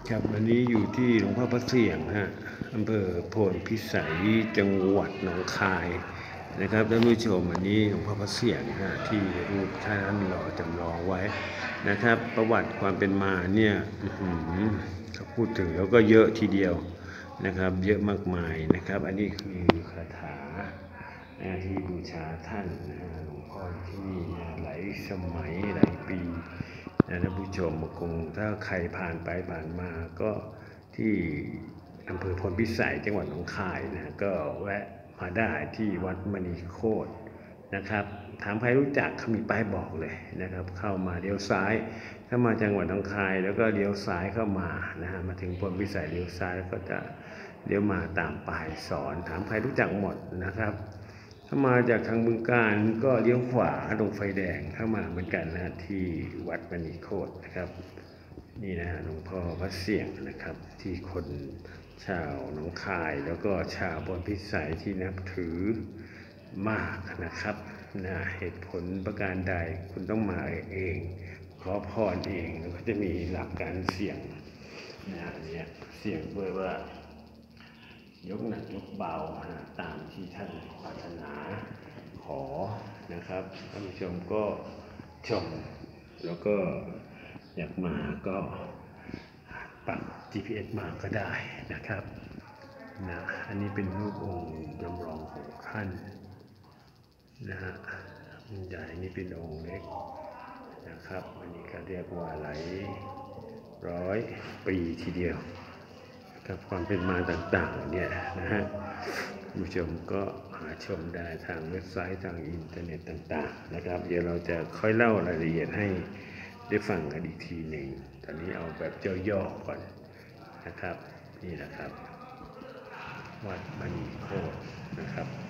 ครับวันนี้อยู่ที่หลวงพ่อพระเสียงฮะอำเภอโพนพิสัยจังหวัดหนองคายนะครับท่านผู้ชมวันนี้หลวงพ่อพระเสียงฮะที่รูปท่านหล่อจำลองไว้นะครับประวัติความเป็นมาเนี่ยถ้าพูดถึงแล้วก็เยอะทีเดียวนะครับเยอะมากมายนะครับอันนี้คือคาถาที่บูชาท่านหลวงพ่อที่นี่หลายสมัยหลายปีท่านผู้ชมคงถ้าใครผ่านไปผ่านมาก็ที่อำเภอพลพิสัยจังหวัดหนองคายนะก็แวะมาได้ที่วัดมณีโคตรนะครับถามใครรู้จักเขามีป้ายบอกเลยนะครับเข้ามาเลี้ยวซ้ายถ้ามาจังหวัดหนองคายแล้วก็เลี้ยวซ้ายเข้ามานะฮะมาถึงพลพิสัยเลี้ยวซ้ายแล้วก็จะเลี้ยวมาตามป้ายสอนถามใครรู้จักหมดนะครับถ้ามาจากทางบึงกาฬก็เลี้ยวขวาตรงไฟแดงเข้ามาเหมือนกันนะที่วัดมณีโคตรนะครับนี่นะหลวงพ่อพระเสียงนะครับที่คนชาวหนองคายแล้วก็ชาวพลพิสัยที่นับถือมากนะครับนะเหตุผลประการใดคุณต้องมาเองขอพรเองแล้วก็จะมีหลักการเสี่ยงนะเนี่ยเสี่ยงด้วยว่ายกหนักยกเบาตามที่ท่านปรารถนาขอนะครับท่านผู้ชมก็ชมแล้วก็อยากมาก็ปัก GPS มาก็ได้นะครับนะอันนี้เป็นรูปองค์จำลองของท่านนะฮะใหญ่นี่เป็นองค์เล็กนะครับอันนี้ก็เรียกว่าหลายร้อยปีทีเดียวกับความเป็นมาต่างๆเนี่ยนะฮะผู้ชมก็หาชมได้ทางเว็บไซต์ทางอินเทอร์เน็ตต่างๆนะครับเดี๋ยวเราจะค่อยเล่ารายละเอียดให้ได้ฟังกันอีกทีหนึ่งตอนนี้เอาแบบย่อๆก่อนนะครับนี่นะครับวัดมณีโคตรนะครับ